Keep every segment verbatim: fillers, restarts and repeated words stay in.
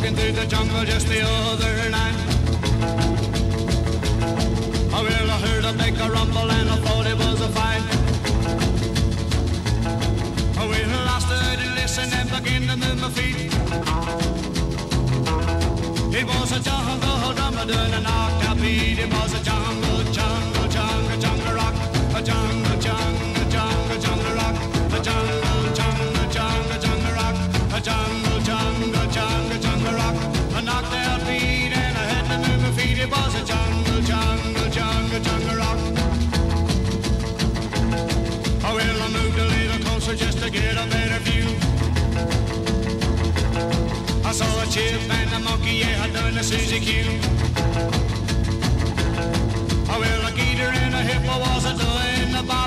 walking through the jungle just the other night. Oh, well, I heard a big rumble and I thought it was a fight. Oh, well, I stood and listened and began to move my feet. It was a jungle drummer doing a knocked-out beat. It was a jungle, jungle, jungle, jungle rock. A jungle, jungle, jungle, jungle rock. A jungle, jungle, jungle, jungle rock. A jungle, jungle, jungle, jungle rock. A knocked-out beat and I had to move my feet. It was a jungle, jungle, jungle, jungle rock. Oh, well, I moved a little closer just to get a better view. I saw a chip and a monkey, yeah, doing the Suzy Q. Oh, well, a gator and a hippo was a doing the bop.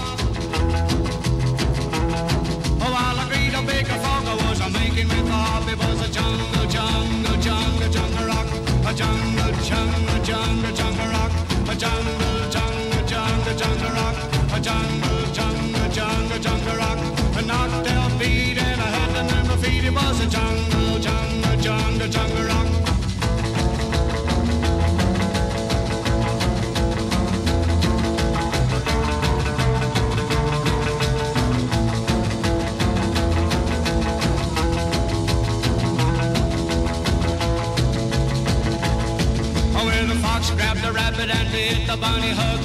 Oh, while a great a big frog was a making with the hop. It was a jungle, jungle, jungle, jungle rock. A jungle, jungle, jungle, jungle rock. A jungle, jungle, jungle, jungle rock. A jungle, jungle, jungle, jungle rock. A knocked out beat and I had to move my feet. It was a jungle, jungle, jungle, jungle rock. Oh, well, the fox grabbed the rabbit and did the bunny hug.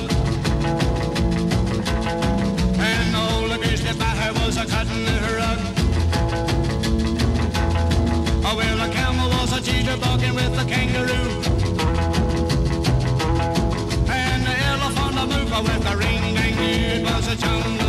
And the old grizzly bear was a cutting her rug. Oh, well, the camel was a jitterbugging with the kangaroo. And the elephant a mover with the ring-dang-doo. It was a jungle.